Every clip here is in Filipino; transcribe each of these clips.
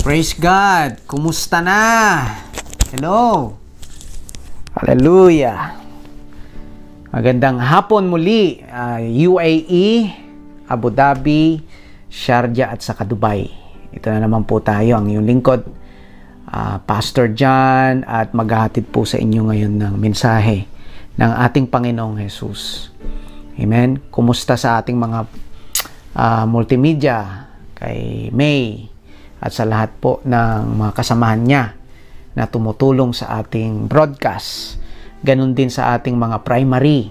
Praise God! Kumusta na? Hello! Hallelujah! Magandang hapon muli, UAE, Abu Dhabi, Sharjah at saka Dubai. Ito na naman po tayo, ang iyong lingkod, Pastor John, at maghahatid po sa inyo ngayon ng mensahe ng ating Panginoong Jesus. Amen? Kumusta sa ating mga multimedia, kay May, at sa lahat po ng mga kasamahan niya na tumutulong sa ating broadcast. Ganun din sa ating mga primary.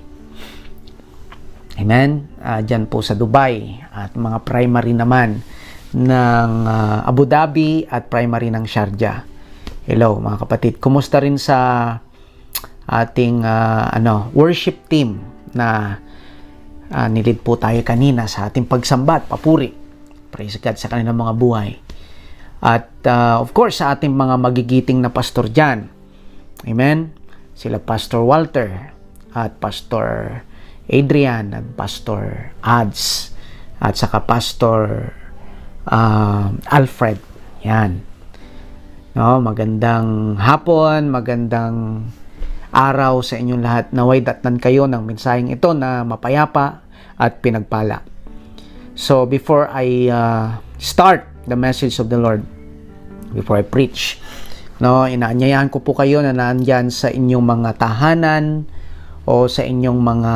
Amen? Diyan po sa Dubai at mga primary naman ng Abu Dhabi at primary ng Sharjah. Hello mga kapatid. Kumusta rin sa ating worship team na nilid po tayo kanina sa ating pagsamba at papuri. Praise God sa kanilang mga buhay. At of course sa ating mga magigiting na pastor dyan. Amen? Sila Pastor Walter at Pastor Adrian at Pastor Ads at saka Pastor Alfred. Yan. No, magandang hapon, magandang araw sa inyong lahat. Naway datnan kayo ng mensaheng ito na mapayapa at pinagpala. So before I start the message of the Lord, before I preach, no, inaanyayahan ko po kayo na naandyan sa inyong mga tahanan o sa inyong mga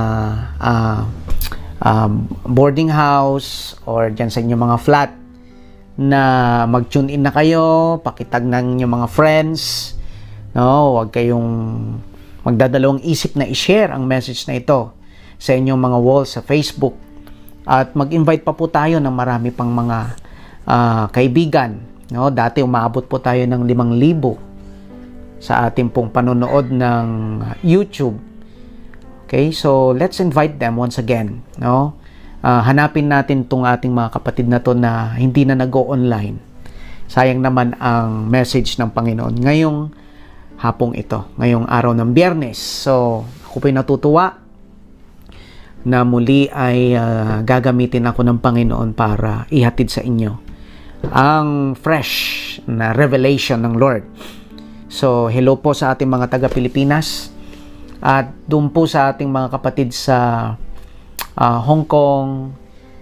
boarding house or dyan sa inyong mga flat na mag-tune in na kayo, pakitag ng inyong mga friends, no, huwag kayong magdadalawang isip na i-share ang message na ito sa inyong mga walls sa Facebook, at mag-invite pa po tayo ng marami pang mga kaibigan, no. Dati umaabot po tayo ng 5,000 sa ating pong panonood ng YouTube. Okay, so let's invite them once again, no. Hanapin natin tong ating mga kapatid na to na hindi na nag-go online. Sayang naman ang message ng Panginoon ngayong hapong ito, ngayong araw ng Biyernes. So ako po'y natutuwa na muli ay gagamitin ako ng Panginoon para ihatid sa inyo ang fresh na revelation ng Lord. So hello po sa ating mga taga-Pilipinas at doon po sa ating mga kapatid sa Hong Kong,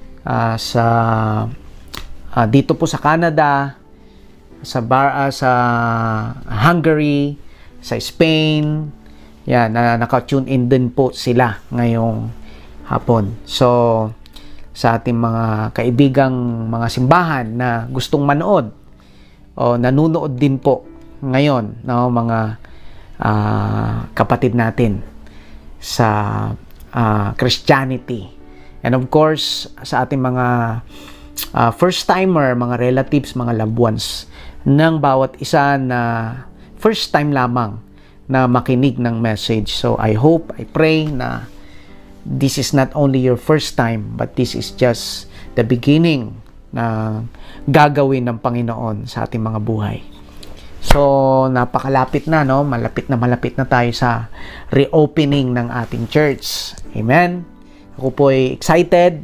dito po sa Canada, sa Hungary, sa Spain. Yan, naka-tune in din po sila ngayong hapon. So sa ating mga kaibigang mga simbahan na gustong manood o nanunood din po ngayon, no, mga kapatid natin sa Christianity, and of course sa ating mga first timer, mga relatives, mga loved ones ng bawat isa na first time lamang na makinig ng message. So I hope, I pray na this is not only your first time, but this is just the beginning na gagawin ng Panginoon sa ating mga buhay. So napakalapit na, no? Malapit na tayo sa reopening ng ating church. Amen. Ako po ay excited,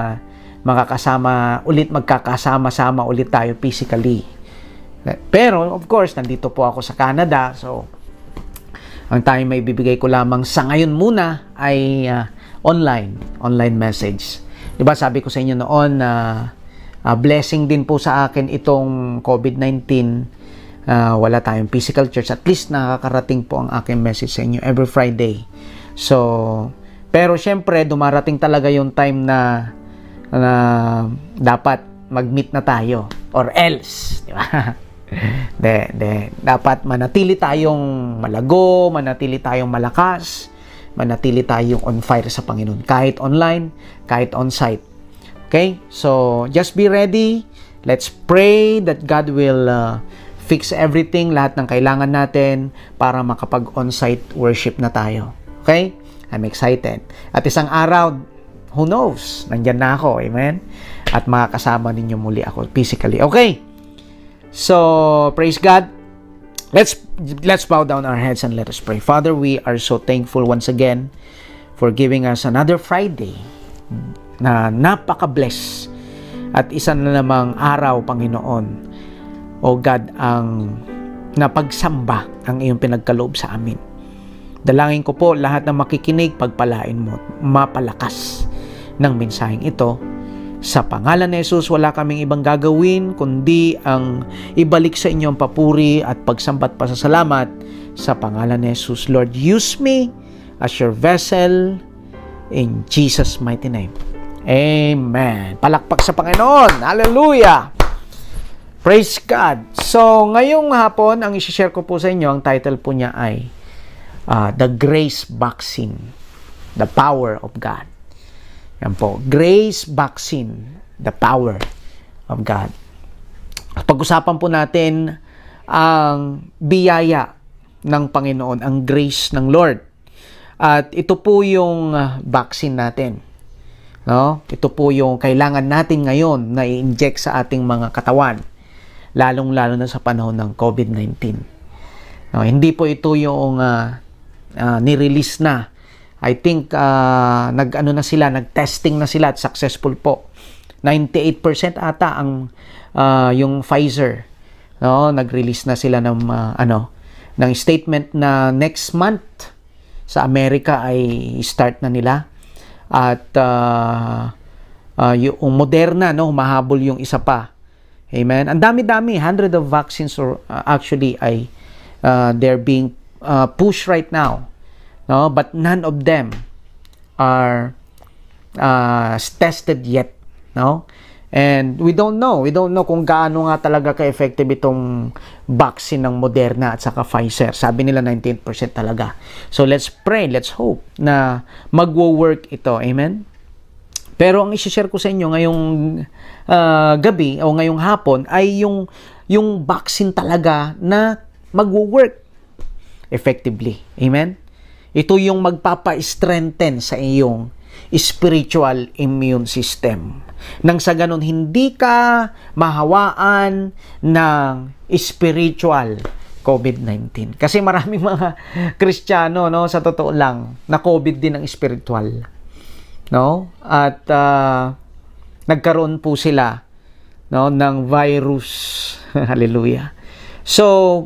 magkakasama-sama ulit tayo physically. Pero of course, nandito po ako sa Canada, so ang time may bibigay ko lamang sa ngayon muna ay online message. Diba sabi ko sa inyo noon na blessing din po sa akin itong COVID-19. Wala tayong physical church. At least nakakarating po ang aking message sa inyo every Friday. So, pero syempre dumarating talaga yung time na dapat mag-meet na tayo or else, di ba? Dapat manatili tayong malago, manatili tayong malakas, manatili tayong on fire sa Panginoon, kahit online, kahit on-site. Okay? So, just be ready. Let's pray that God will fix everything, lahat ng kailangan natin para makapag on-site worship na tayo. Okay? I'm excited. At isang araw, who knows? Nandyan na ako. Amen? At makakasama ninyo muli ako physically. Okay? So, praise God. Let's bow down our heads and let us pray. Father, we are so thankful once again for giving us another Friday na napaka-bless at isa na namang araw, Panginoon, O God, ang napagsamba ang iyong pinagkaloob sa amin. Dalangin ko po lahat ng makikinig, pagpalain mo, mapalakas ng mensaheng ito. Sa pangalan ni Jesus, wala kaming ibang gagawin kundi ang ibalik sa inyo ang papuri at pagsambat pasasalamat sa pangalan ni Jesus. Lord, use me as your vessel in Jesus' mighty name. Amen. Palakpak sa Panginoon. Hallelujah. Praise God. So, ngayong hapon, ang isi-share ko po sa inyo, ang title po niya ay The Grace Vaccine, The Power of God. Yan po, Grace Vaccine, The Power of God. Pag-usapan po natin ang biyaya ng Panginoon, ang grace ng Lord. At ito po yung vaccine natin. No? Ito po yung kailangan natin ngayon na i-inject sa ating mga katawan, lalong-lalo na sa panahon ng COVID-19. No, hindi po ito yung ni-release na. I think nag-testing na sila at successful po. 98% ata ang yung Pfizer. No, nag-release na sila ng ng statement na next month sa Amerika ay start na nila. At yung Moderna, no, mahabol yung isa pa. Amen. Ang dami-dami, 100 of vaccines actually ay they're being pushed right now. No, but none of them are tested yet, no? And we don't know kung gaano nga talaga ka-effective itong vaccine ng Moderna at saka Pfizer. Sabi nila 98% talaga. So let's pray, let's hope na magwo-work ito. Amen. Pero ang i-share ko sa inyo ngayong gabi o ngayong hapon ay yung vaccine talaga na magwo-work effectively. Amen. Ito yung magpapa-strengthen sa iyong spiritual immune system. Nang sa ganun, hindi ka mahawaan ng spiritual COVID-19. Kasi maraming mga Kristiyano, no, sa totoo lang, na COVID din ang spiritual. No? At nagkaroon po sila, no, ng virus. Hallelujah. So,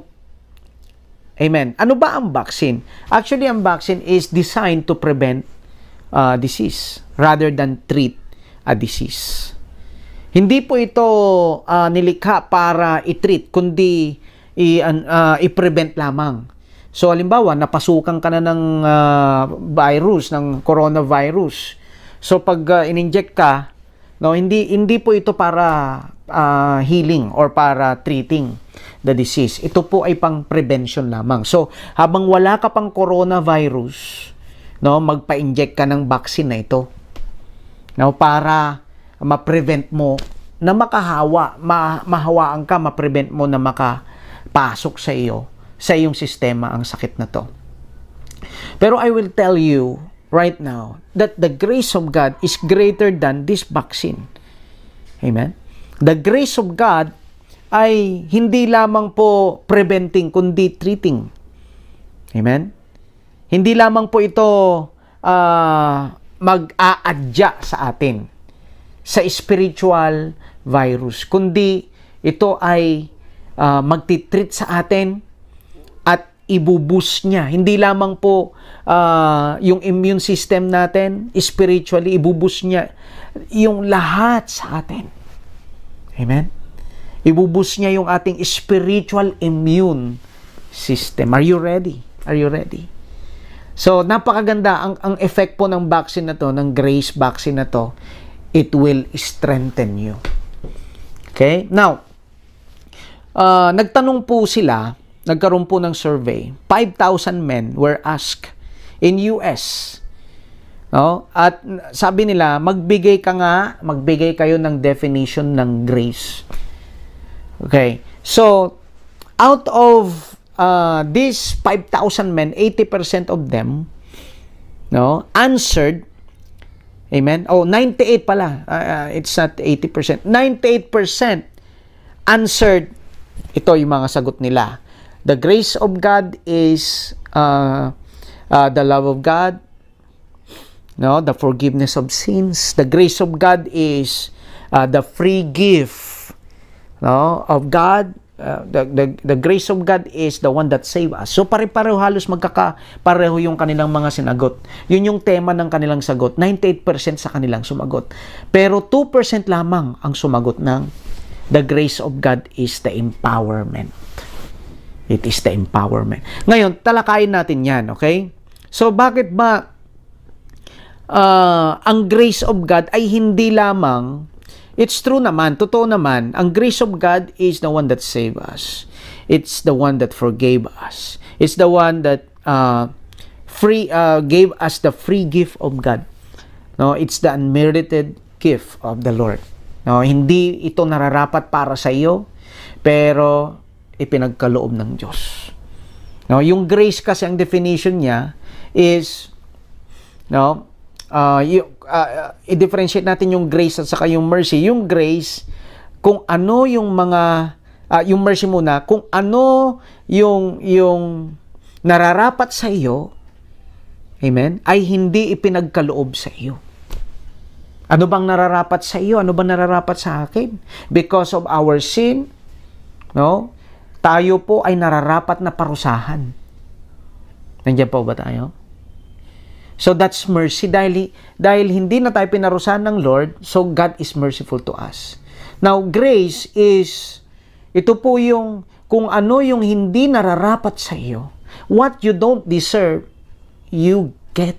amen. Ano ba ang vaccine? Actually, ang vaccine is designed to prevent disease rather than treat a disease. Hindi po ito nilikha para i-treat, kundi i-prevent lamang. So, halimbawa, napasukan ka na ng virus, ng coronavirus. So, pag in-inject ka, no, hindi po ito para healing or para treating the disease. Ito po ay pang prevention lamang. So, habang wala ka pang coronavirus, no, magpa-inject ka ng vaccine na ito. No, para ma-prevent mo na mahawaan ka, ma-prevent mo na makapasok sa iyong sistema ang sakit na to. Pero I will tell you right now that the grace of God is greater than this vaccine. Amen? The grace of God ay hindi lamang po preventing, kundi treating. Amen? Hindi lamang po ito mag-aadya sa atin sa spiritual virus, kundi ito ay magtitreat sa atin at ibuboost niya. Hindi lamang po yung immune system natin, spiritually, ibuboost niya yung lahat sa atin. Amen? Ibuboost niya yung ating spiritual immune system. Are you ready? Are you ready? So, napakaganda. Ang effect po ng vaccine na to, ng grace vaccine na to, it will strengthen you. Okay? Now, nagtanong po sila, nagkaroon po ng survey. 5,000 men were asked in US. No? At sabi nila, magbigay kayo ng definition ng grace. Okay. So, out of these 5,000 men, 80% of them, no, answered, amen? Oh, 98 pala. It's not 80%. 98% answered, ito yung mga sagot nila. The grace of God is the love of God, no, the forgiveness of sins. The grace of God is the free gift, no, of God. the grace of God is the one that save us. So pare-pareho, halos magkakapareho yung kanilang mga sinagot. Yun yung tema ng kanilang sagot. 98% sa kanilang sumagot. Pero 2% lamang ang sumagot ng the grace of God is the empowerment. It is the empowerment. Ngayon, talakayin natin yan, okay? So bakit ba ang grace of God ay hindi lamang, it's true naman, totoo naman, ang grace of God is the one that saved us. It's the one that forgave us. It's the one that gave us the free gift of God. No, it's the unmerited gift of the Lord. No, hindi ito nararapat para sa iyo, pero ipinagkaloob ng Diyos. No, yung grace kasi ang definition niya is, no, i-differentiate natin yung grace at saka yung mercy. Yung grace, kung ano yung mga, yung mercy muna, kung ano yung nararapat sa iyo, amen, ay hindi ipinagkaloob sa iyo. Ano bang nararapat sa iyo? Ano bang nararapat sa akin? Because of our sin, no, tayo po ay nararapat na parusahan. Nandiyan po ba tayo? So that's mercy dahil hindi na tayo pinarusahan ng Lord, so God is merciful to us. Now, grace is, ito po yung, kung ano yung hindi nararapat sa iyo, what you don't deserve, you get.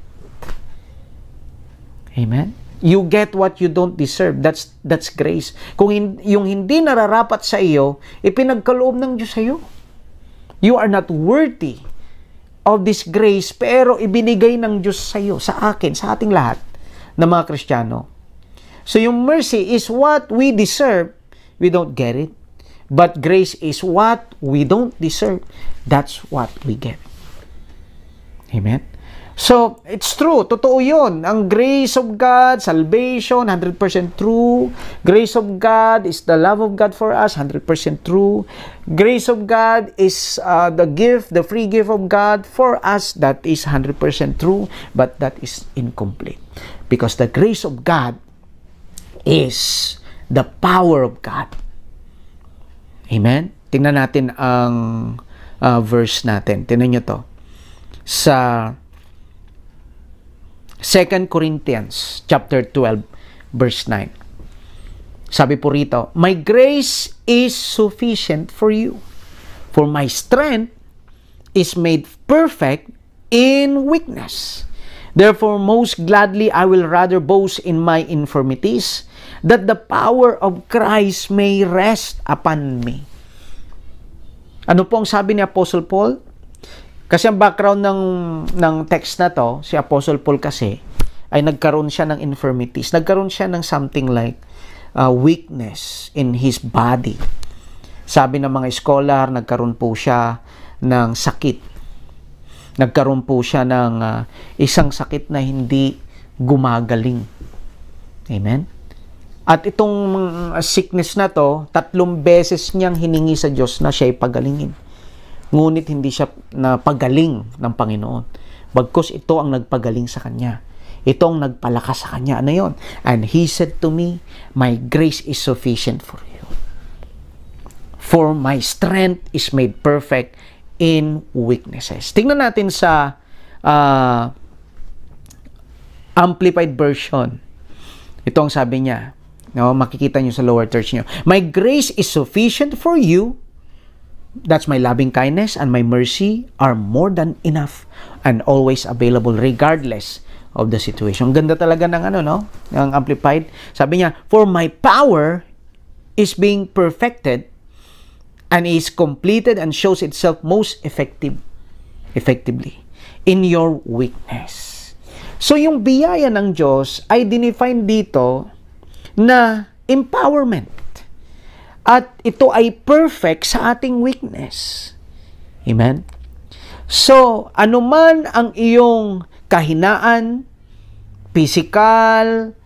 Amen? You get what you don't deserve. That's grace. Kung yung hindi nararapat sa iyo, ipinagkaloob ng Diyos sa iyo. You are not worthy of this grace, pero ibinigay ng Diyos sa iyo, sa akin, sa ating lahat na mga Kristiyano. So yung mercy is what we deserve, we don't get it. But grace is what we don't deserve, that's what we get. Amen? So, it's true, totoo yun. Ang grace of God, salvation, 100% true. Grace of God is the love of God for us, 100% true. Grace of God is the gift, the free gift of God for us, that is 100% true, but that is incomplete. Because the grace of God is the power of God. Amen? Tingnan natin ang verse natin. Tingnan nyo to. Sa 2 Corinthians chapter 12 verse 9. Sabi po rito, my grace is sufficient for you, for my strength is made perfect in weakness. Therefore, most gladly I will rather boast in my infirmities, that the power of Christ may rest upon me. Ano po ang sabi ni Apostle Paul? Kasi ang background ng text na to, si Apostle Paul kasi, ay nagkaroon siya ng infirmities. Nagkaroon siya ng something like weakness in his body. Sabi ng mga scholar, nagkaroon po siya ng sakit. Nagkaroon po siya ng isang sakit na hindi gumagaling. Amen? At itong sickness na to, 3 beses niyang hiningi sa Diyos na siya ay pagalingin. Ngunit hindi siya napagaling ng Panginoon. Bagkus ito ang nagpagaling sa kanya. Ito ang nagpalakas sa kanya. Ano yun? And he said to me, my grace is sufficient for you. For my strength is made perfect in weaknesses. Tingnan natin sa Amplified Version. Ito ang sabi niya. No, makikita niyo sa lower thirds niyo. My grace is sufficient for you. That's my loving kindness and my mercy are more than enough and always available regardless of the situation. Ganda talaga ng ng Amplified. Sabi niya, for my power is being perfected and is completed and shows itself most effectively in your weakness. So yung biyaya ng Diyos ay dinefine dito na empowerment. At ito ay perfect sa ating weakness. Amen? So, anuman ang iyong kahinaan, physical,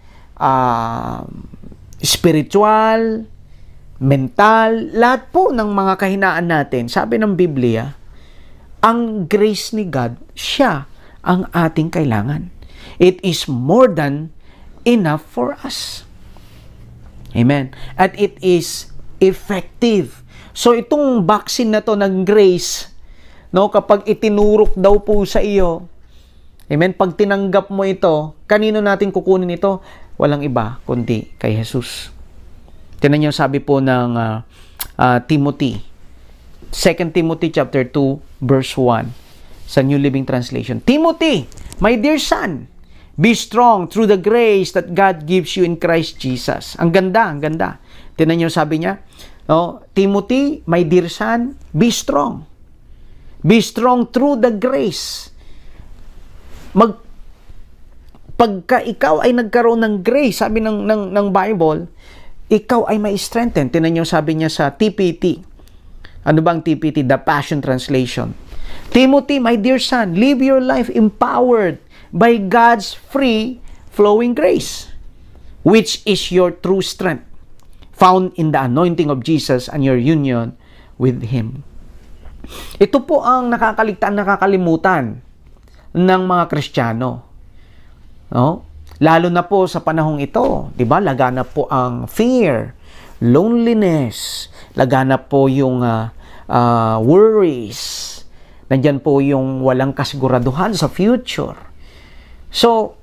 spiritual, mental, lahat po ng mga kahinaan natin, sabi ng Biblia, ang grace ni God, siya ang ating kailangan. It is more than enough for us. Amen? At it is effective So itong vaccine na to ng grace, no, kapag itinurok daw po sa iyo, amen, pag tinanggap mo ito, kanino natin kukunin ito? Walang iba kundi kay Jesus. Tingnan niyo sabi po ng Timothy, 2 Timothy chapter 2 verse 1 sa New Living Translation. Timothy, my dear son, be strong through the grace that God gives you in Christ Jesus. Ang ganda, ang ganda. Tingnan niyo sabi niya, no, Timothy, my dear son, be strong. Be strong through the grace. Pagka ikaw ay nagkaroon ng grace, sabi ng Bible, ikaw ay may strengthen. Tingnan niyo sabi niya sa TPT. Ano bang TPT? The Passion Translation. Timothy, my dear son, live your life empowered by God's free flowing grace, which is your true strength, found in the anointing of Jesus and your union with Him. Ito po ang nakakalimutan ng mga Kristiyano. No? Lalo na po sa panahong ito, 'di ba? Laganap po ang fear, loneliness, laganap po yung worries. Nandiyan po yung walang kasiguraduhan sa future. So,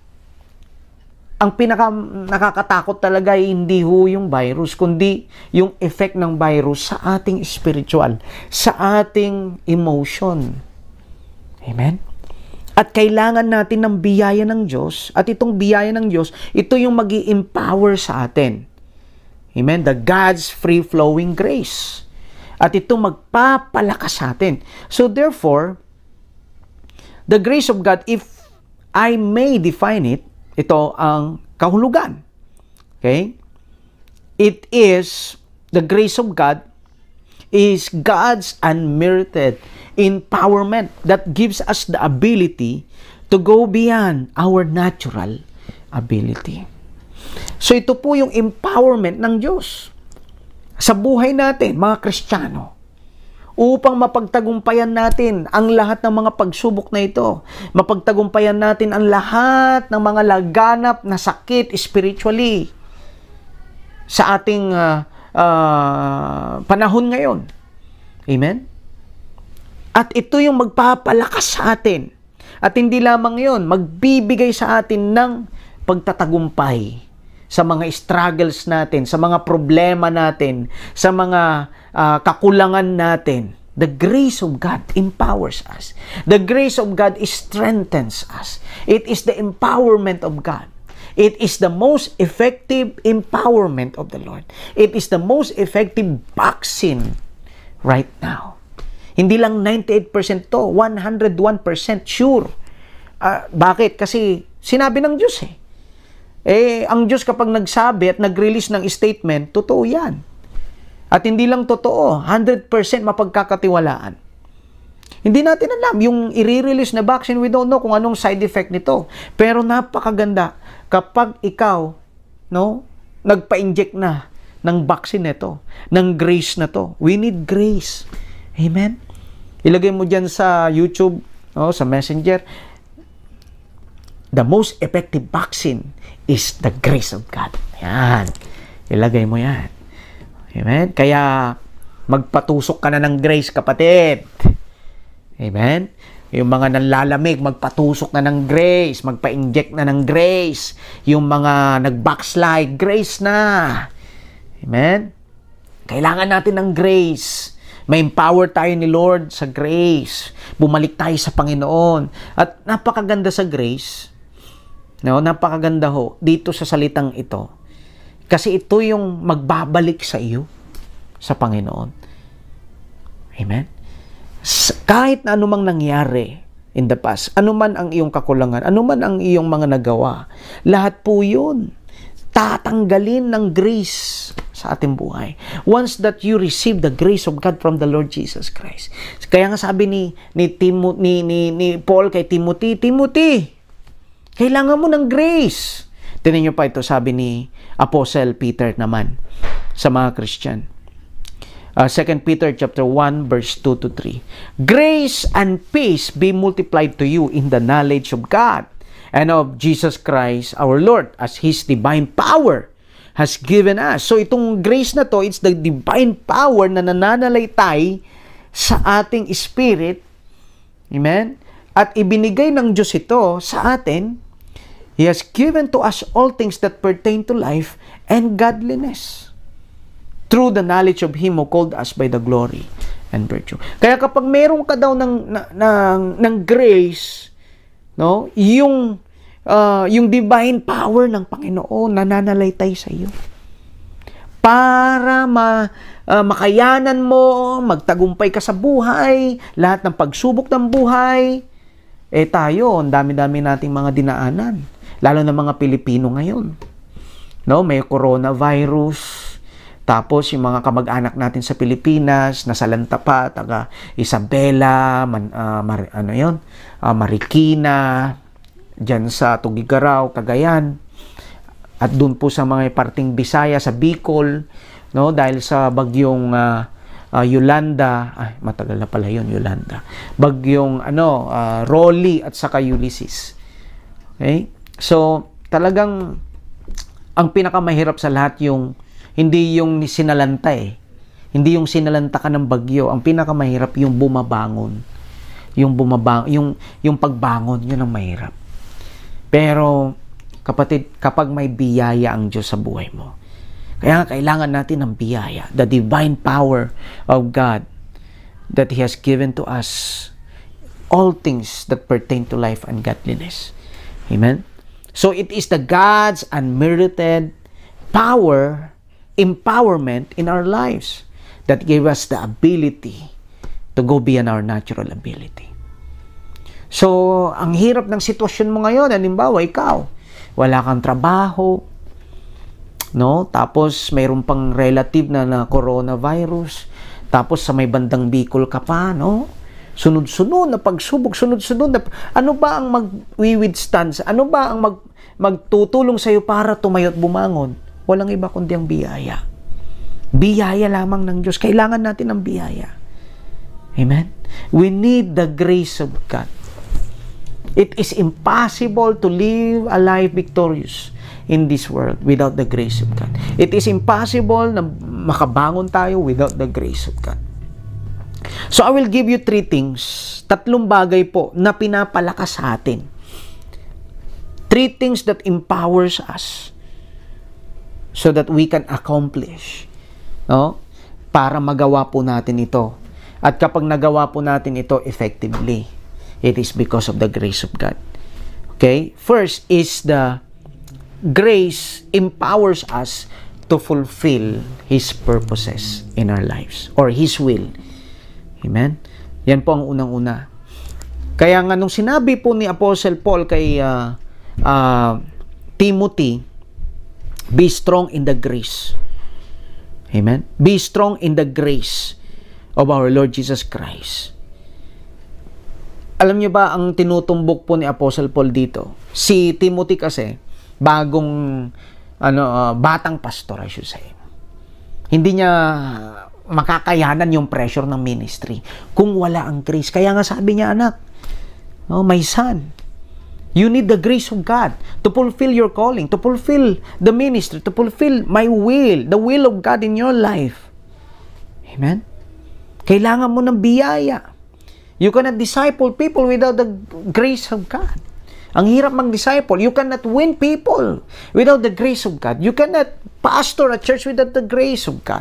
ang pinaka nakakatakot talaga ay hindi ho yung virus, kundi yung effect ng virus sa ating spiritual, sa ating emotion. Amen? At kailangan natin ng biyaya ng Diyos. At itong biyaya ng Diyos, ito yung magi-empower sa atin. Amen? The God's free-flowing grace. At ito magpapalakas sa atin. So therefore, the grace of God, if I may define it, ito ang kahulugan. Okay? It is, the grace of God is God's unmerited empowerment that gives us the ability to go beyond our natural ability. So ito po yung empowerment ng Diyos sa buhay natin, mga Kristiyano, upang mapagtagumpayan natin ang lahat ng mga pagsubok na ito. Mapagtagumpayan natin ang lahat ng mga laganap na sakit spiritually sa ating panahon ngayon. Amen? At ito yung magpapalakas sa atin. At hindi lamang yun, magbibigay sa atin ng pagtatagumpay sa mga struggles natin, sa mga problema natin, sa mga kakulangan natin. The grace of God empowers us. The grace of God strengthens us. It is the empowerment of God. It is the most effective empowerment of the Lord. It is the most effective vaccine right now. Hindi lang 98% to, 101% sure. Bakit? Kasi sinabi ng Diyos eh. Ang Diyos kapag nagsabi at nag-release ng statement, totoo yan. At hindi lang totoo, 100% mapagkakatiwalaan. Hindi natin alam, yung i-release na vaccine, we don't know kung anong side effect nito. Pero napakaganda kapag ikaw, no, nagpa-inject na ng vaccine nito, ng grace na to. We need grace. Amen? Ilagay mo dyan sa YouTube, no, sa Messenger, the most effective vaccine is the grace of God. Yan. Ilagay mo yan. Amen? Kaya, magpatusok ka na ng grace, kapatid. Amen? Yung mga nanlalamig, magpatusok na ng grace, magpa-inject na ng grace. Yung mga nag-backslide, grace na. Amen? Kailangan natin ng grace. May empower tayo ni Lord sa grace. Bumalik tayo sa Panginoon. At napakaganda sa grace. No, napakaganda ho dito sa salitang ito. Kasi ito yung magbabalik sa iyo sa Panginoon. Amen? Kahit na anumang nangyari in the past, anuman ang iyong kakulangan, anuman ang iyong mga nagawa, lahat po yun tatanggalin ng grace sa ating buhay. Once that you receive the grace of God from the Lord Jesus Christ. Kaya nga sabi ni Paul kay Timothy, Timothy, kailangan mo ng grace. Tingnan niyo pa ito, sabi ni Apostle Peter naman sa mga Christian. 2 Peter chapter 1 verse 2 to 3. Grace and peace be multiplied to you in the knowledge of God and of Jesus Christ our Lord, as His divine power has given us. So itong grace na to, it's the divine power na nananalaytay sa ating spirit. Amen? At ibinigay ng Diyos ito sa atin. He has given to us all things that pertain to life and godliness through the knowledge of Him who called us by the glory and virtue. Kaya kapag meron ka daw ng grace, no, yung divine power ng Panginoon nananalaytay sa iyo para makayanan mo, magtagumpay ka sa buhay, lahat ng pagsubok ng buhay. Tayo, ang dami-dami nating mga dinaanan, lalo na mga Pilipino ngayon. No, may coronavirus. Tapos yung mga kamag-anak natin sa Pilipinas, nasalanta pa, taga Isabela, Marikina, dyan sa Tugigaraw, Cagayan, at doon po sa mga parting Bisaya, sa Bicol, no, dahil sa bagyong Yolanda, matagal na pala yun, Yolanda, bagyong Rolly at saka Ulysses. Okay? So, talagang ang pinakamahirap sa lahat hindi yung sinalanta Hindi yung sinalanta ka ng bagyo. Ang pinakamahirap yung bumabangon. Yung pagbangon, yun ang mahirap. Pero, kapatid, kapag may biyaya ang Diyos sa buhay mo, kaya kailangan natin ng biyaya, the divine power of God that He has given to us all things that pertain to life and godliness. Amen? So, it is the God's unmerited empowerment in our lives that gave us the ability to go beyond our natural ability. So, ang hirap ng sitwasyon mo ngayon, halimbawa, ikaw, wala kang trabaho, no? Tapos, mayroon pang relative na coronavirus, tapos sa may bandang Bicol ka pa, no? Sunod-sunod na pagsubok, sunod-sunod na, ano ba ang mag-withstand? Ano ba ang magtutulong sa iyo para tumayo at bumangon? Walang iba kundi ang biyaya. Biyaya lamang ng Diyos. Kailangan natin ng biyaya. Amen? We need the grace of God. It is impossible to live a life victorious in this world without the grace of God. It is impossible na makabangon tayo without the grace of God. So I will give you 3 things. 3 bagay po na pinapalakas sa atin. 3 things that empowers us so that we can accomplish, no? Para magawa po natin ito. At kapag nagawa po natin ito effectively, it is because of the grace of God. Okay? First is the grace empowers us to fulfill His purposes in our lives or His will. Amen? Yan po ang unang-una. Kaya nga nung sinabi po ni Apostle Paul kay Timothy, be strong in the grace. Amen? Be strong in the grace of our Lord Jesus Christ. Alam niyo ba ang tinutumbok po ni Apostle Paul dito? Si Timothy kasi, bagong batang pastor, I should say. Hindi niya makakayanan yung pressure ng ministry kung wala ang grace. Kaya nga sabi niya, anak, my son, you need the grace of God to fulfill your calling, to fulfill the ministry, to fulfill my will, the will of God in your life. Amen? Kailangan mo ng biyaya. You cannot disciple people without the grace of God. Ang hirap mag-disciple. You cannot win people without the grace of God. You cannot pastor a church without the grace of God.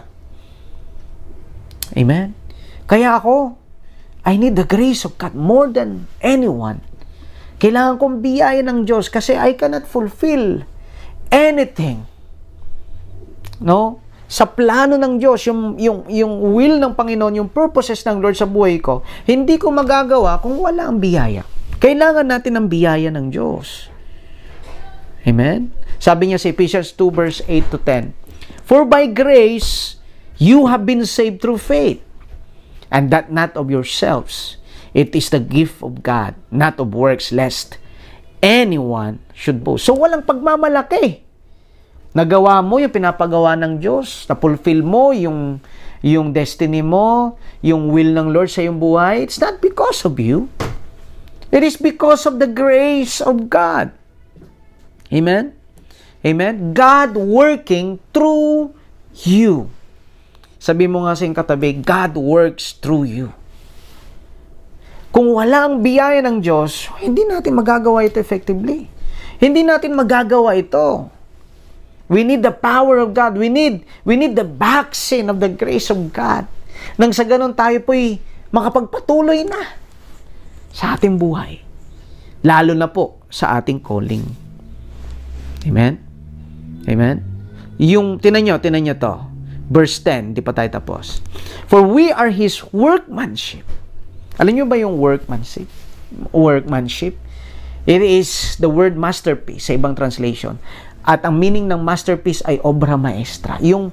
Amen? Kaya ako, I need the grace of God more than anyone. Kailangan kong biyaya ng Diyos kasi I cannot fulfill anything, no? Sa plano ng Diyos, yung will ng Panginoon, yung purposes ng Lord sa buhay ko, hindi ko magagawa kung wala ang biyaya. Kailangan natin ng biyaya ng Diyos. Amen? Sabi niya sa Ephesians 2 verse 8 to 10, for by grace you have been saved through faith, and that not of yourselves. It is the gift of God, not of works, lest anyone should boast. So, walang pagmamalaki. Nagawa mo yung pinapagawa ng Diyos, na-fulfill mo yung destiny mo, yung will ng Lord sa iyong buhay. It's not because of you. It is because of the grace of God. Amen? Amen? God working through you. Sabi mo nga sa iyong katabi, God works through you. Kung wala ang biyaya ng Diyos, hindi natin magagawa ito effectively. Hindi natin magagawa ito. We need the power of God. We need the vaccine of the grace of God. Nang sa ganun tayo po'y makapagpatuloy na sa ating buhay. Lalo na po sa ating calling. Amen? Amen? Yung, tinan nyo to. Verse 10, di pa tayo tapos. For we are His workmanship. Alam nyo ba yung workmanship? Workmanship. It is the word masterpiece sa ibang translation. At ang meaning ng masterpiece ay obra maestra. Yung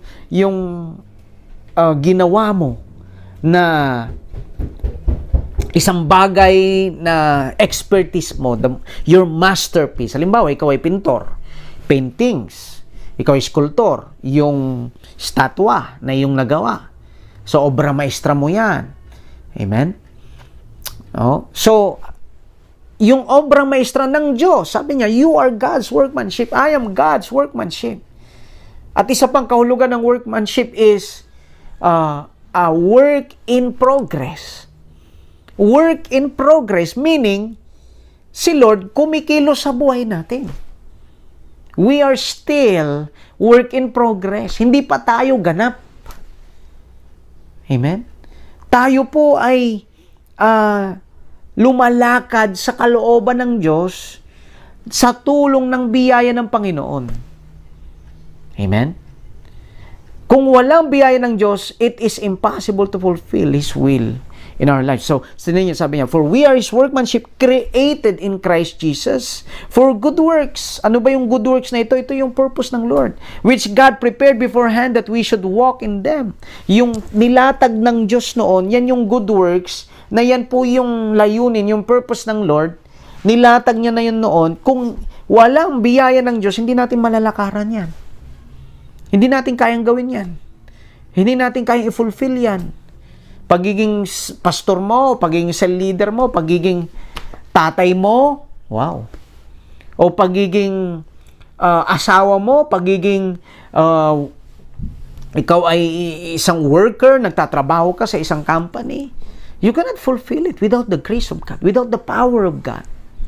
ginawa mo na isang bagay na expertise mo, your masterpiece. Halimbawa, ikaw ay pintor, paintings. Ikaw ay skulptor, yung statwa na yung nagawa. So, obra maestra mo yan. Amen? Oh. So, yung obra maestra ng Diyos, sabi niya, you are God's workmanship. I am God's workmanship. At isa pang kahulugan ng workmanship is a work in progress. Work in progress, meaning, si Lord kumikilos sa buhay natin. We are still work in progress. Hindi pa tayo ganap. Amen? Tayo po ay lumalakad sa kalooban ng Diyos sa tulong ng biyaya ng Panginoon. Amen? Kung walang biyaya ng Diyos, it is impossible to fulfill His will in our life. So, sabi niya, for we are His workmanship created in Christ Jesus for good works. Ano ba yung good works na ito? Ito yung purpose ng Lord, which God prepared beforehand that we should walk in them. Yung nilatag ng Diyos noon, yan yung good works, na yan po yung layunin, yung purpose ng Lord. Nilatag niya na yun noon. Kung walang biyaya ng Diyos, hindi natin malalakaran yan. Hindi natin kayang gawin yan. Hindi natin kayang i-fulfill yan. Pagiging pastor mo, pagiging cell leader mo, pagiging tatay mo, wow. O pagiging asawa mo, pagiging ikaw ay isang worker, nagtatrabaho ka sa isang company, you cannot fulfill it without the grace of God, without the power of God.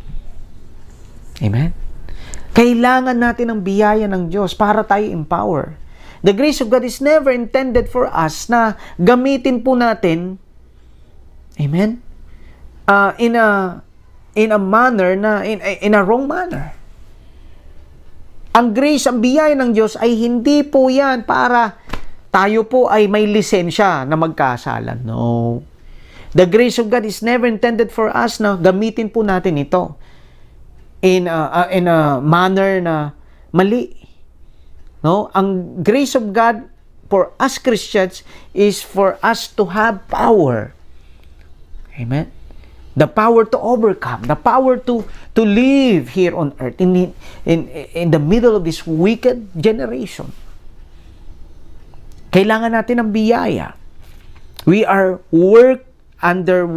Amen? Kailangan natin ng biyaya ng Diyos para tayo empower. The grace of God is never intended for us na gamitin po natin, amen, in a manner na, in a wrong manner. Ang grace, ang biyaya ng Diyos ay hindi po yan para tayo po ay may lisensya na magkasala. No. The grace of God is never intended for us na gamitin po natin ito in a manner na mali. No, ang grace of God for us Christians is for us to have power. Amen. The power to overcome, the power to live here on earth in the middle of this wicked generation. Kailangan natin ng biyaya. We are work under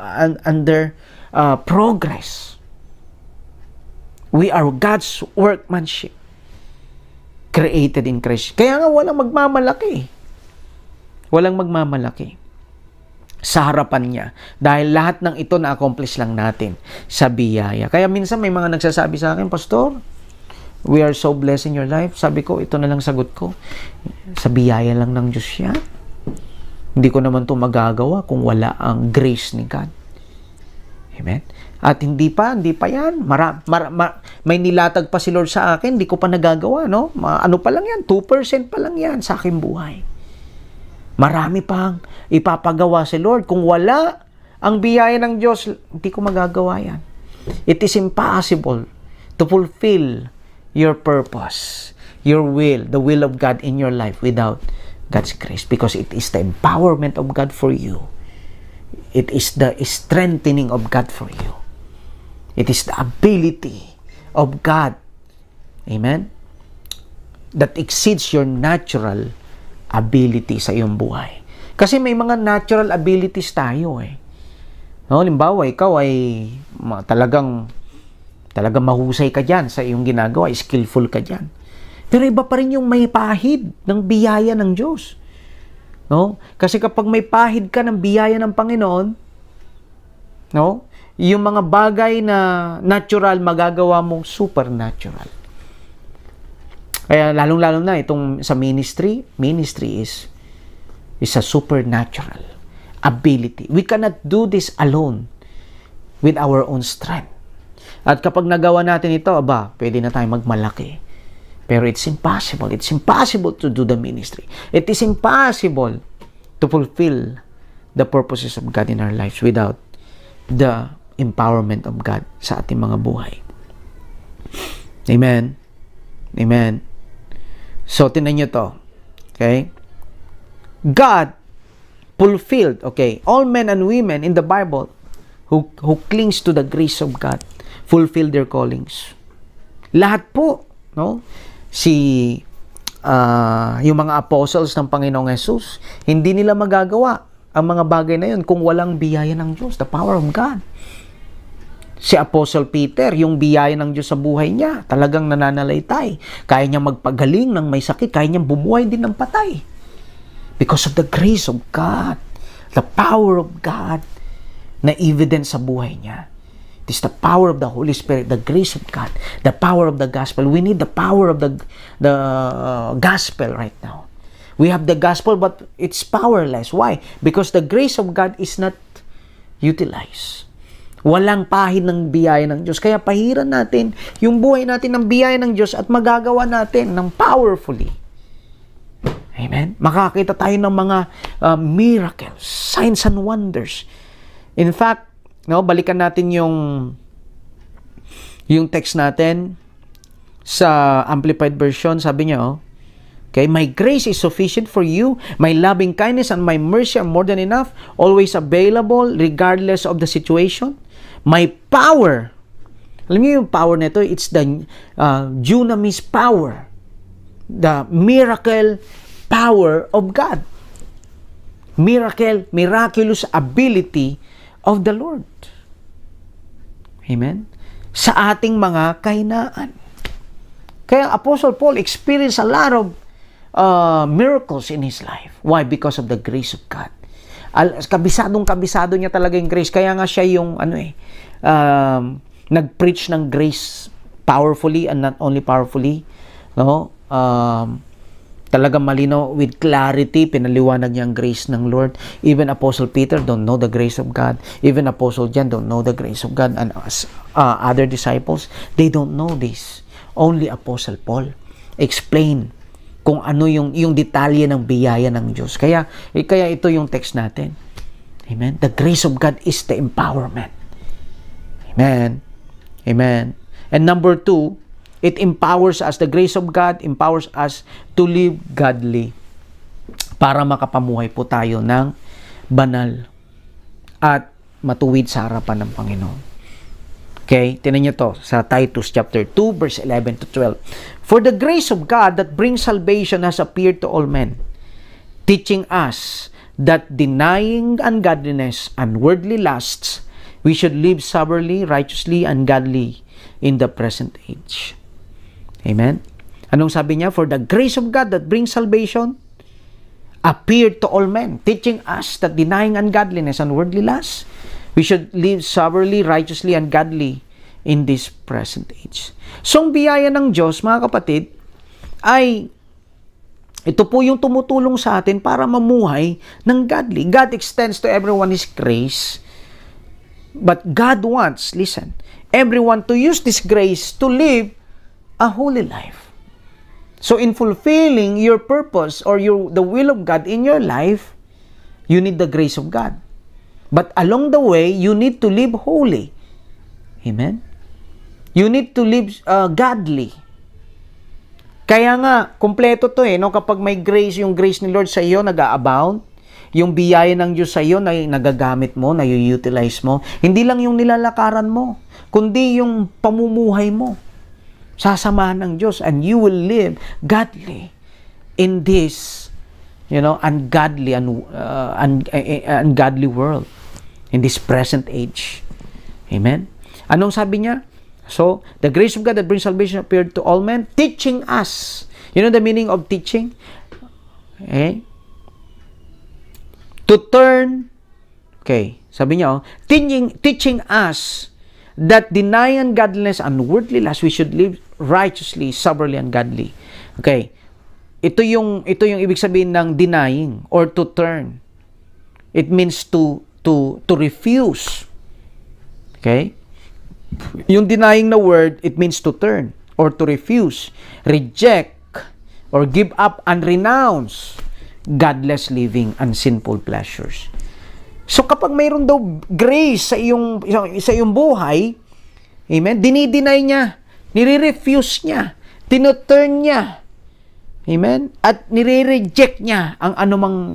progress. We are God's workmanship, created in Christ. Kaya nga walang magmamalaki. Walang magmamalaki sa harapan niya. Dahil lahat ng ito na-accomplish lang natin sa biyaya. Kaya minsan may mga nagsasabi sa akin, Pastor, we are so blessed in your life. Sabi ko, ito na lang sagot ko. Sa biyaya lang ng Diyos yan. Hindi ko naman ito magagawa kung wala ang grace ni God. Amen? At hindi pa yan. May nilatag pa si Lord sa akin, hindi ko pa nagagawa, no? Ano pa lang yan? 2% pa lang yan sa aking buhay. Marami pang ipapagawa si Lord. Kung wala ang biyaya ng Diyos, hindi ko magagawa yan. It is impossible to fulfill your purpose, your will, the will of God in your life without God's grace, because it is the empowerment of God for you. It is the strengthening of God for you. It is the ability of God, amen, that exceeds your natural ability sa iyong buhay. Kasi may mga natural abilities tayo eh. No, halimbawa, ikaw ay talagang mahusay ka dyan sa iyong ginagawa, skillful ka dyan. Pero iba pa rin yung may pahid ng biyaya ng Diyos. No? Kasi kapag may pahid ka ng biyaya ng Panginoon, no? Yung mga bagay na natural, magagawa mong supernatural. Kaya lalong-lalo na itong sa ministry is a supernatural ability. We cannot do this alone with our own strength. At kapag nagawa natin ito, pwede na tayong magmalaki. Pero it's impossible. It's impossible to do the ministry. It is impossible to fulfill the purposes of God in our lives without the empowerment of God sa ating mga buhay. Amen. Amen. So, tinan nyo to. Okay? God fulfilled, all men and women in the Bible who clings to the grace of God, fulfill their callings. Lahat po, no? Yung mga apostles ng Panginoong Jesus, hindi nila magagawa ang mga bagay na yun kung walang biyaya ng Diyos, the power of God. Si Apostle Peter, yung biyaya ng Diyos sa buhay niya, talagang nananalaytay. Kaya niya magpagaling ng may sakit, kaya niya bumuhay din ng patay. Because of the grace of God, the power of God na evidence sa buhay niya. It is the power of the Holy Spirit, the grace of God, the power of the gospel. We need the power of the gospel right now. We have the gospel, but it's powerless. Why? Because the grace of God is not utilized. Walang pahid ng biyaya ng Diyos. Kaya pahiran natin yung buhay natin ng biyaya ng Diyos at magagawa natin ng powerfully. Amen? Makakita tayo ng mga miracles, signs and wonders. In fact, balikan natin yung text natin sa Amplified Version. Sabi niya, my grace is sufficient for you. My loving kindness and my mercy are more than enough, always available regardless of the situation. My power, alam niyo yung power nito, it's the dunamis power, the miracle power of God. Miraculous ability of the Lord. Amen? Sa ating mga kahinaan. Kaya Apostle Paul experienced a lot of miracles in his life. Why? Because of the grace of God. Kabisado niya talaga yung grace. Kaya nga siya yung nag-preach ng grace powerfully and not only powerfully. No? Talagang malino with clarity, pinaliwanag niya ang grace ng Lord. Even Apostle Peter don't know the grace of God. Even Apostle John don't know the grace of God. And other disciples, they don't know this. Only Apostle Paul explain kung ano yung detalye ng biyaya ng Diyos. Kaya ito yung text natin. Amen? The grace of God is the empowerment. Amen? Amen. And number 2, it empowers us. The grace of God empowers us to live godly para makapamuhay po tayo ng banal at matuwid sa harapan ng Panginoon. Okay, tinan niyo to sa Titus chapter 2 verse 11 to 12. For the grace of God that brings salvation has appeared to all men, teaching us that denying ungodliness and worldly lusts, we should live soberly, righteously, and godly in the present age. Amen? Anong sabi niya? For the grace of God that brings salvation appeared to all men, teaching us that denying ungodliness and worldly lusts, we should live soberly, righteously, and godly in this present age. So, ang biyaya ng Diyos, mga kapatid, ay ito po yung tumutulong sa atin para mamuhay ng godly. God extends to everyone His grace, but God wants, listen, everyone to use this grace to live a holy life. So, in fulfilling your purpose or the will of God in your life, you need the grace of God. But along the way, you need to live holy. Amen? You need to live godly. Kaya nga, kompleto to no? Kapag may grace, yung grace ni Lord sa iyo, nag-a-abound. Yung biyaya ng Diyos sa iyo, na nagagamit mo, na utilize mo. Hindi lang yung nilalakaran mo, kundi yung pamumuhay mo. Sasamahan ng Diyos, and you will live godly in this, ungodly ungodly world, in this present age. Amen? Anong sabi niya? So, the grace of God that brings salvation appeared to all men, teaching us. You know the meaning of teaching? Okay? To turn, okay, sabi niya, teaching us that denying godliness and worldly lust, we should live righteously, soberly, and godly. Okay. Ito yung ibig sabihin ng denying or to turn. It means to refuse. Okay? Yung denying na word, it means to turn or to refuse, reject, or give up and renounce godless living and sinful pleasures. So kapag mayroon daw grace sa iyong buhay, amen, dinideny niya, nire-refuse niya, tino-turn niya, amen, at nire-reject niya ang anumang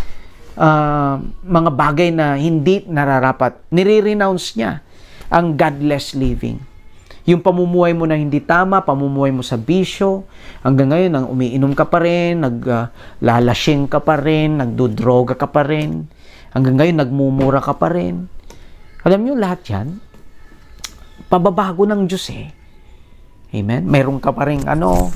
mga bagay na hindi nararapat. Nire-renounce niya ang godless living. Yung pamumuhay mo na hindi tama, pamumuhay mo sa bisyo, hanggang ngayon, nang umiinom ka pa rin, naglalasing ka pa rin, nagdudroga ka pa rin, hanggang ngayon, nagmumura ka pa rin. Alam niyo, lahat yan, pababago ng Diyos eh. Amen? Meron ka pa rin,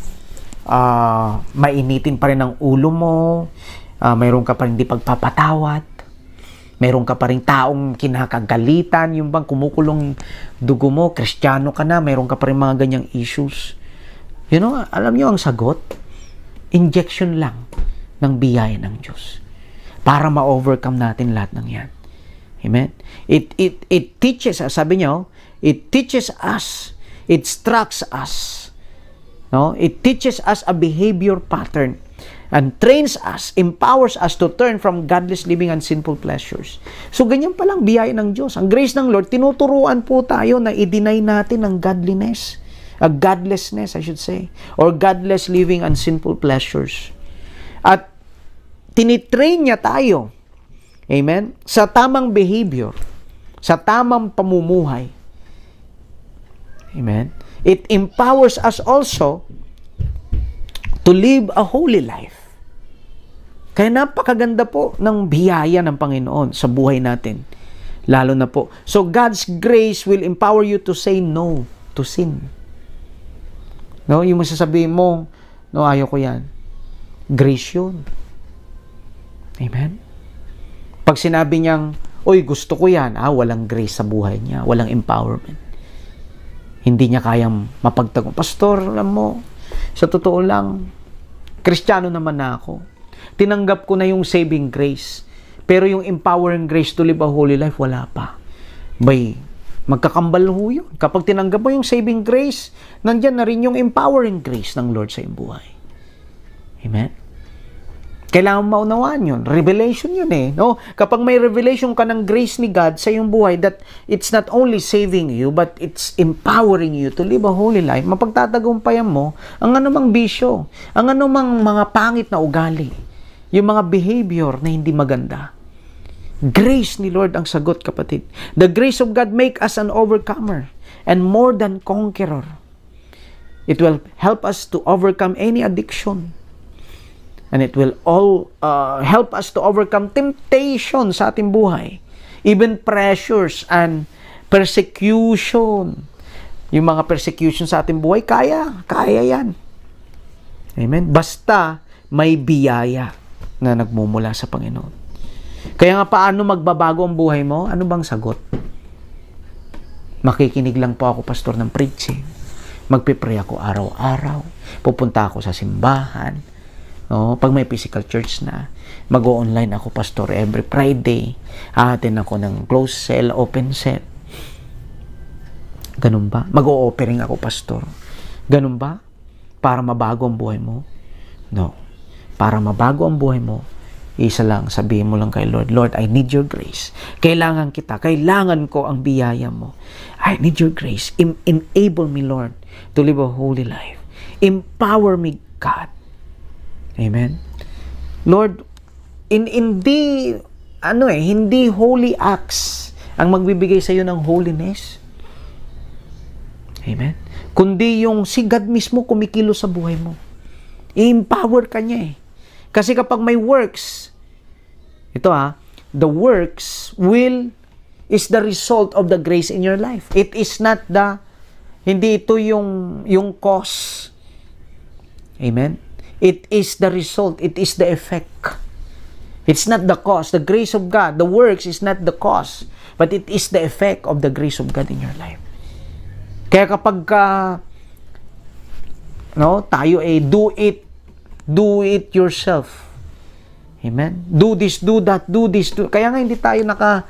mainitin pa rin ang ulo mo, mayroon ka pa rin di pagpapatawad, meron ka pa rin taong kinakagalitan, yung bang kumukulong dugo mo, Kristiyano ka na, meron ka pa rin mga ganyang issues. You know, alam nyo ang sagot? Injection lang ng biyaya ng Diyos para ma-overcome natin lahat ng yan. Amen? It teaches us, sabi nyo, it teaches us, it instructs us, no? It teaches us a behavior pattern and trains us, empowers us to turn from godless living and sinful pleasures. So, ganyan palang biyaya ng Diyos. Ang grace ng Lord, tinuturuan po tayo na i-deny natin ang godliness, godlessness, I should say, or godless living and sinful pleasures. At tinitrain niya tayo, amen, sa tamang behavior, sa tamang pamumuhay. Amen. It empowers us also to live a holy life. Kaya napakaganda po ng biyaya ng Panginoon sa buhay natin. Lalo na po. So, God's grace will empower you to say no to sin. No? Yung masasabihin mo, no, ayaw ko yan. Grace yun. Amen? Pag sinabi niyang, oy, gusto ko yan, walang grace sa buhay niya. Walang empowerment. Hindi niya kayang mapagtagumpay. Pastor, alam mo, sa totoo lang, Kristiyano naman na ako. Tinanggap ko na yung saving grace. Pero yung empowering grace to live a holy life, wala pa. Magkakambal ho yun. Kapag tinanggap mo yung saving grace, nandyan na rin yung empowering grace ng Lord sa iyong buhay. Amen? Kailangan maunawaan yun. Revelation yun eh. No? Kapag may revelation ka ng grace ni God sa iyong buhay, that it's not only saving you, but it's empowering you to live a holy life, mapagtatagumpayan mo ang anumang bisyo, ang anumang mga pangit na ugali, yung mga behavior na hindi maganda. Grace ni Lord ang sagot, kapatid. The grace of God make us an overcomer and more than conqueror. It will help us to overcome any addiction. And it will all help us to overcome temptation sa ating buhay. Even pressures and persecution. Yung mga persecution sa ating buhay, kaya yan. Amen? Basta may biyaya na nagmumula sa Panginoon. Kaya nga, paano magbabago ang buhay mo? Ano bang sagot? Makikinig lang po ako, pastor, ng preaching. Magpipray ako araw-araw. Pupunta ako sa simbahan. No, pag may physical church na, mag-o-online ako, pastor, every Friday. Aatin ako ng closed cell, open cell. Ganun ba? Mag-o-offering ako, pastor. Ganun ba? Para mabago ang buhay mo? No. Para mabago ang buhay mo, isa lang, sabihin mo lang kay Lord, Lord, I need your grace. Kailangan kita. Kailangan ko ang biyaya mo. I need your grace. Enable me, Lord, to live a holy life. Empower me, God. Amen. Lord, hindi holy acts ang magbibigay sa iyo ng holiness. Amen. Kundi yung si God mismo kumikilos sa buhay mo. I-empower ka niya eh. Kasi kapag may works, the works is the result of the grace in your life. It is not hindi ito yung cause. Amen. It is the result. It is the effect. It's not the cause. The grace of God, the works is not the cause, but it is the effect of the grace of God in your life. Kaya kapag tayo do it yourself. Amen. Do this, do that, do this. Kaya nga hindi tayo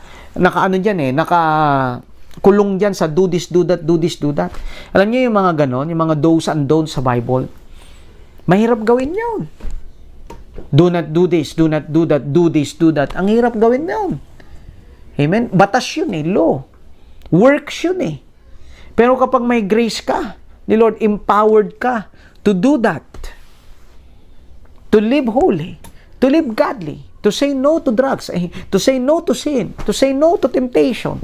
kulong dyan sa do this, do that, do this, do that. Alam niyo yung mga ganon, yung mga do's and don'ts sa Bible, mahirap gawin yun. Do not do this, do not do that, do this, do that. Ang hirap gawin yun. Amen? Batas yun law. Works yun Pero kapag may grace ka, ni Lord, empowered ka to do that. To live holy, to live godly, to say no to drugs, to say no to sin, to say no to temptation.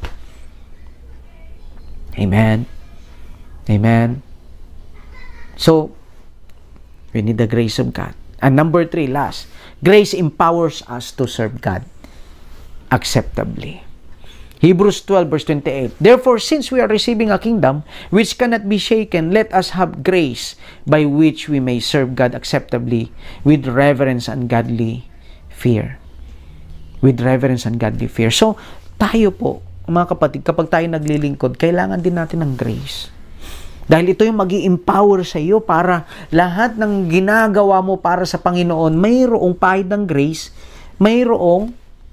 Amen. Amen. So, we need the grace of God. And number 3, last, grace empowers us to serve God acceptably. Hebrews 12 verse 28. Therefore, since we are receiving a kingdom which cannot be shaken, let us have grace by which we may serve God acceptably with reverence and godly fear. With reverence and godly fear. So, tayo po, mga kapatid, kapag tayo naglilingkod, kailangan din natin ng grace. Dahil ito yung mag-i-empower sa iyo para lahat ng ginagawa mo para sa Panginoon, mayroong pahid ng grace, mayroong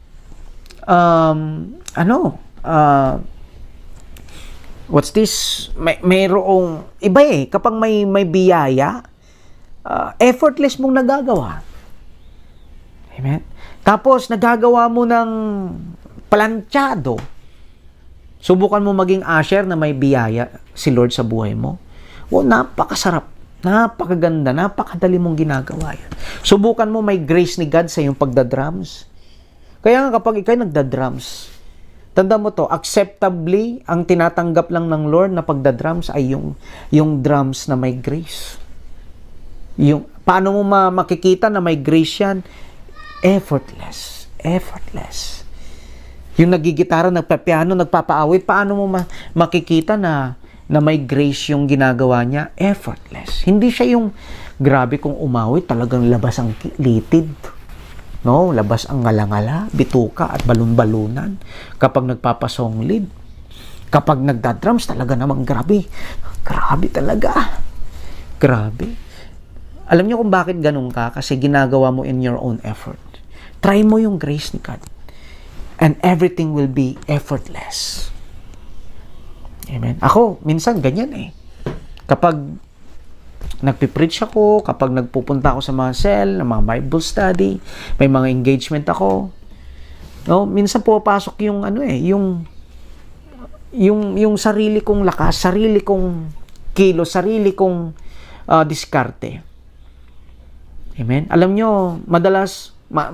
what's this? Mayroong iba kapag may biyaya, effortless mong nagagawa. Amen. Tapos nagagawa mo ng planchado. Subukan mo maging usher na may biyaya si Lord sa buhay mo. Napakasarap, napakaganda, napakadali mong ginagawa yan. Subukan mo may grace ni God sa iyong pagdadrums. Kaya nga kapag ikaw'y nagdadrums, tanda mo to, acceptably, ang tinatanggap lang ng Lord na pagdadrums ay yung drums na may grace. Paano mo makikita na may grace yan? Effortless. Effortless. Yung nagigitara, nagpapiano, nagpapaawit, paano mo makikita na may grace yung ginagawa niya? Effortless. Hindi siya yung grabe kung umawit, talagang labas ang litid. No, labas ang ngalangala, bituka at balon-balunan. Kapag nagpapasong lead, kapag nagdadrums, talaga namang grabe. Grabe talaga. Grabe. Alam niyo kung bakit ganun ka? Kasi ginagawa mo in your own effort. Try mo yung grace ni God. And everything will be effortless. Amen. Ako, minsan ganyan Kapag nagpipreach ako, kapag nagpupunta ako sa mga cell, mga Bible study, may mga engagement ako, minsan pupasok yung yung sarili kong lakas, sarili kong kilo, sarili kong diskarte. Amen. Alam nyo, madalas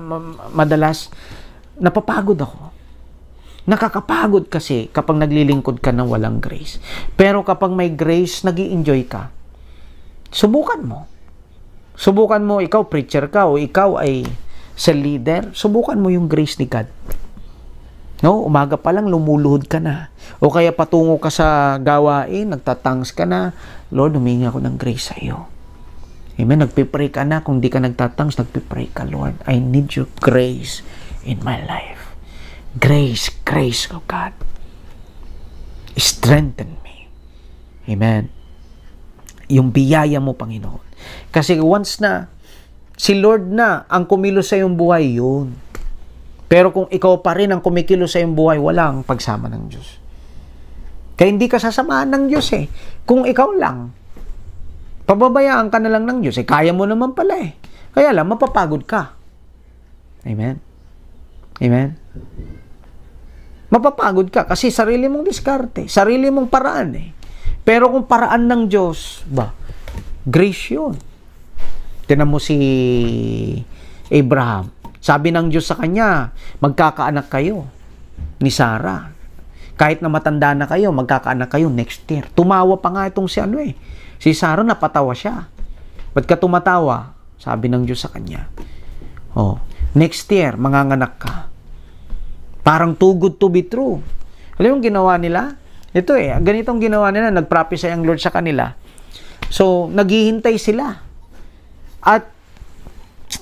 napapagod ako. Nakakapagod kasi kapag naglilingkod ka ng walang grace. Pero kapag may grace, nag-i-enjoy ka. Subukan mo. Subukan mo, ikaw preacher ka o ikaw ay cell leader, subukan mo yung grace ni God. Umaga pa lang lumuluhod ka na. O kaya patungo ka sa gawain, nagtatangs ka na, Lord, humingi ako ng grace sa iyo. Amen. Nagpipray ka na. Kung di ka nagtatangs, nagpipray ka, Lord, I need your grace in my life. Grace of God. Strengthen me. Amen. Yung biyaya mo, Panginoon. Kasi once na si Lord na ang kumilos sa iyong buhay, yun. Pero kung ikaw pa rin ang kumikilos sa iyong buhay, walang pagsama ng Diyos. Kaya hindi ka sasamahan ng Diyos Kung ikaw lang, pababayaan ka na lang ng Diyos, kaya mo naman pala Kaya lang, mapapagod ka. Amen. Amen. Mapapagod ka kasi sarili mong diskarte, sarili mong paraan Pero kung paraan ng Diyos, grace yun. Tingnan mo si Abraham. Sabi ng Diyos sa kanya, magkakaanak kayo ni Sarah. Kahit na matanda na kayo, magkakaanak kayo next year. Tumawa pa nga itong si Sarah, napatawa siya. Ba't ka tumatawa? Sabi ng Diyos sa kanya. Next year, manganganak ka. Parang too good to be true. Alam yung ginawa nila? Ito ganitong ginawa nila, nag-prophesy ang Lord sa kanila. So, naghihintay sila. At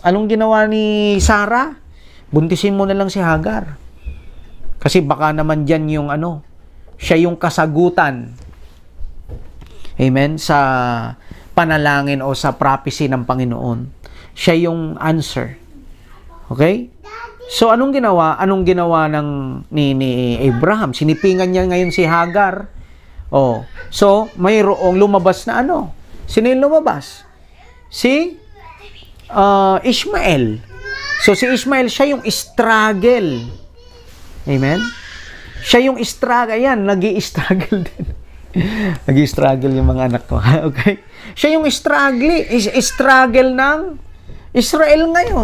Anong ginawa ni Sarah? Buntisin mo na lang si Hagar. Kasi baka naman dyan yung siya yung kasagutan. Amen? Sa panalangin o sa prophecy ng Panginoon. Siya yung answer. Okay? So, anong ginawa? Anong ginawa ni Abraham? Sinipingan niya ngayon si Hagar. Oh. So, mayroong lumabas na Sino yung lumabas? Si Ishmael. So, si Ishmael, siya yung struggle. Amen? Siya yung struggle. Ayan, nag-i-struggle din. Nag-i-struggle yung mga anak ko. Okay? Siya yung struggle ng Israel ngayon.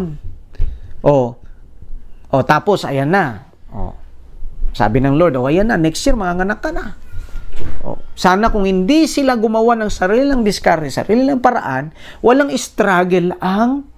Tapos, ayan na. Sabi ng Lord, ayan na, next year, manganganak ka na. Sana kung hindi sila gumawa ng sarilang diskarte, sarilang paraan, walang struggle ang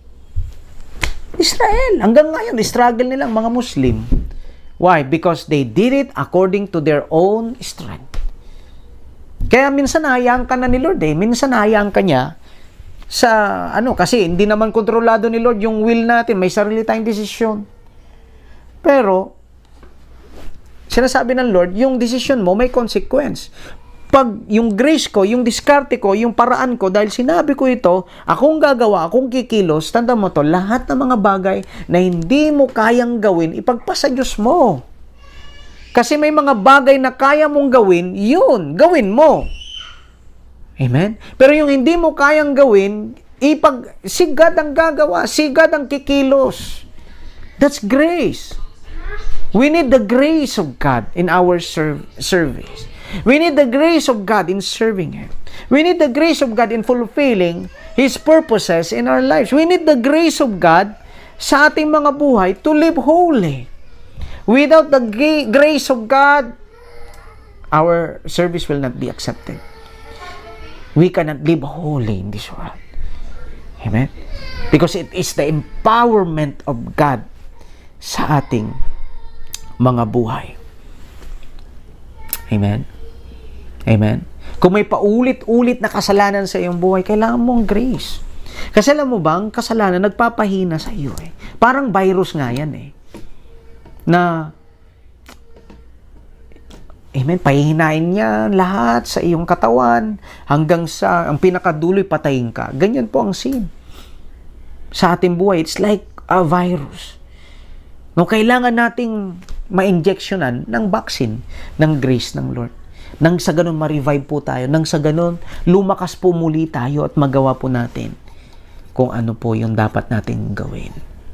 Israel. Hanggang ngayon, struggle nilang mga Muslim. Why? Because they did it according to their own strength. Kaya minsan nahayaan ka na ni Lord Minsan nahayaan ka niya sa kasi hindi naman kontrolado ni Lord yung will natin. May sarili tayong desisyon. Pero, sinasabi ng Lord, yung decision mo may consequence. Pag yung grace ko, yung diskarte ko, yung paraan ko, dahil sinabi ko ito, akong gagawa, akong kikilos, tanda mo to, lahat ng mga bagay na hindi mo kayang gawin, ipagpasa Diyos mo. Kasi may mga bagay na kaya mong gawin, yun, gawin mo. Amen? Pero yung hindi mo kayang gawin, si God ang gagawa, si God ang kikilos. That's grace. We need the grace of God in our service. We need the grace of God in serving Him. We need the grace of God in fulfilling His purposes in our lives. We need the grace of God sa ating mga buhay to live holy. Without the grace of God, our service will not be accepted. We cannot live holy in this world. Amen? Because it is the empowerment of God sa ating mga buhay. Amen? Amen? Kung may paulit-ulit na kasalanan sa iyong buhay, kailangan mong grace. Kasi alam mo bang, kasalanan nagpapahina sa iyo Parang virus nga yan Na, amen, pahihinain niya lahat sa iyong katawan hanggang sa, ang pinakaduloy, patayin ka. Ganyan po ang sin. Sa ating buhay, it's like a virus. No, kailangan nating ma-injectionan ng vaccine ng grace ng Lord. Nang sa ganun ma-revive po tayo. Nang sa ganun lumakas po muli tayo at magawa po natin kung ano po yung dapat nating gawin.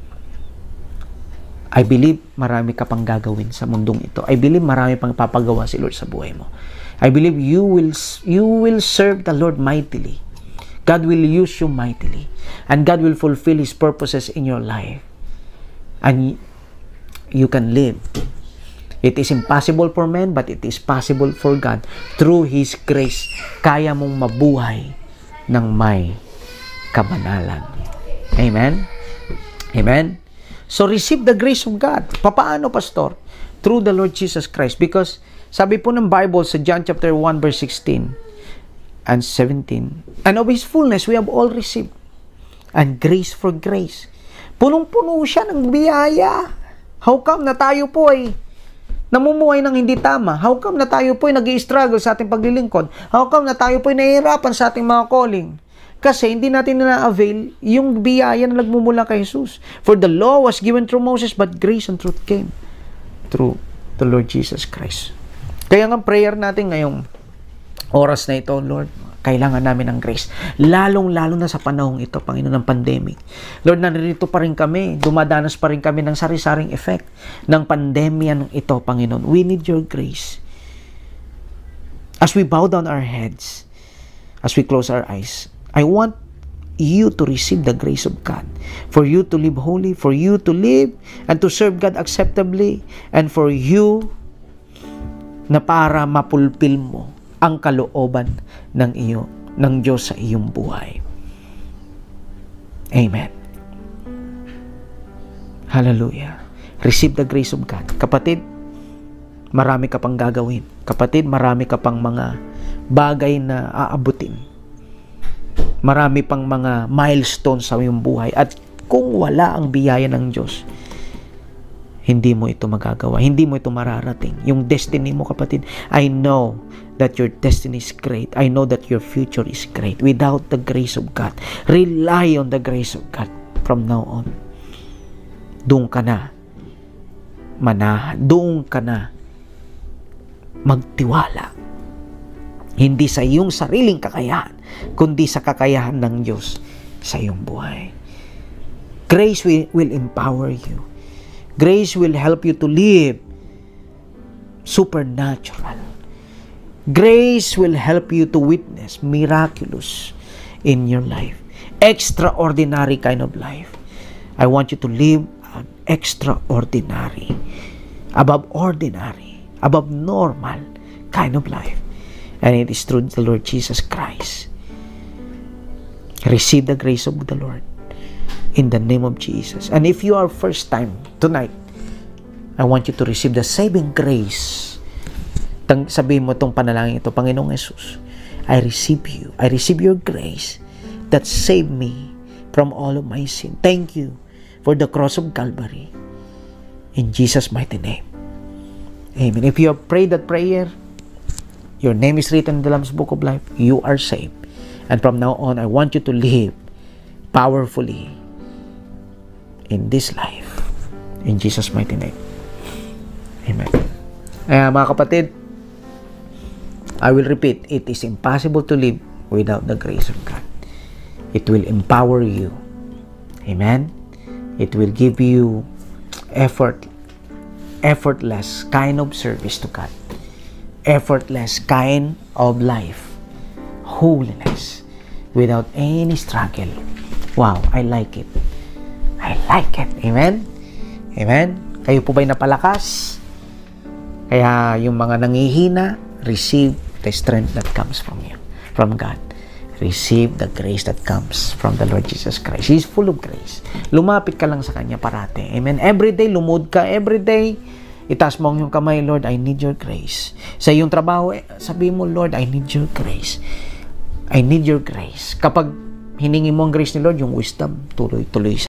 I believe marami ka pang gagawin sa mundong ito. I believe marami pang papagawa si Lord sa buhay mo. I believe you will serve the Lord mightily. God will use you mightily. And God will fulfill His purposes in your life. And you can live. It is impossible for men, but it is possible for God. Through His grace, kaya mong mabuhay ng may kabanalan. Amen? Amen? So, receive the grace of God. Papaano, Pastor? Through the Lord Jesus Christ. Because, sabi po ng Bible sa John chapter 1, verse 16 and 17, and of His fullness we have all received, and grace for grace. Punong-puno siya ng biyaya. How come na tayo po ay namumuhay ng hindi tama? How come na tayo po ay nag-i-struggle sa ating paglilingkod? How come na tayo po ay nahihirapan sa ating mga calling? Kasi hindi natin na-avail yung biyaya na nagmumula kay Jesus. For the law was given through Moses, but grace and truth came through the Lord Jesus Christ. Kaya nga prayer natin ngayong oras na ito, Lord, kailangan namin ng grace. Lalong-lalo na sa panahong ito, Panginoon, ng pandemic. Lord, naririto pa rin kami, dumadanas pa rin kami ng sari-saring effect ng pandemya ng ito, Panginoon. We need your grace. As we bow down our heads, as we close our eyes, I want you to receive the grace of God, for you to live holy, for you to live and to serve God acceptably, and for you na para mapulpil mo ang kalooban ng Diyos sa iyong buhay. Amen. Hallelujah. Receive the grace of God. Kapatid, marami ka pang gagawin. Kapatid, marami ka pang mga bagay na aabutin. Marami pang mga milestones sa iyong buhay. At kung wala ang biyaya ng Diyos, hindi mo ito magagawa. Hindi mo ito mararating. Yung destiny mo, kapatid, I know that your destiny is great. I know that your future is great. Without the grace of God, rely on the grace of God from now on. Doon ka na manahan. Doon ka na magtiwala. Hindi sa iyong sariling kakayahan, kundi sa kakayahan ng Diyos sa iyong buhay. Grace will empower you. Grace will help you to live supernatural. Grace will help you to witness miraculous in your life. Extraordinary kind of life. I want you to live an extraordinary, above ordinary, above normal kind of life. And it is through the Lord Jesus Christ. Receive the grace of the Lord in the name of Jesus. And if you are first time tonight, I want you to receive the saving grace. Sabihin mo itong panalangin ito, Panginoong Jesus, I receive you. I receive your grace that saved me from all of my sin. Thank you for the cross of Calvary. In Jesus' mighty name. Amen. If you have prayed that prayer, your name is written in the Lamb's Book of Life. You are saved. And from now on, I want you to live powerfully in this life. In Jesus' mighty name. Amen. Mga kapatid, I will repeat, it is impossible to live without the grace of God. It will empower you. Amen. It will give you effortless kind of service to God. Effortless kind of life. Holiness. Without any struggle. Wow, I like it. I like it. Amen? Amen? Kayo po ba'y napalakas? Kaya yung mga nangihina, receive the strength that comes from you, from God. Receive the grace that comes from the Lord Jesus Christ. He is full of grace. Lumapit ka lang sa Kanya parate. Amen? Every day, lumod ka. Every day, itaas mo ang iyong kamay, Lord, I need your grace. Sa iyong trabaho, sabihin mo, Lord, I need your grace. I need your grace. Kapag hiningi mo ang grace ni Lord, yung wisdom, tuloy-tuloy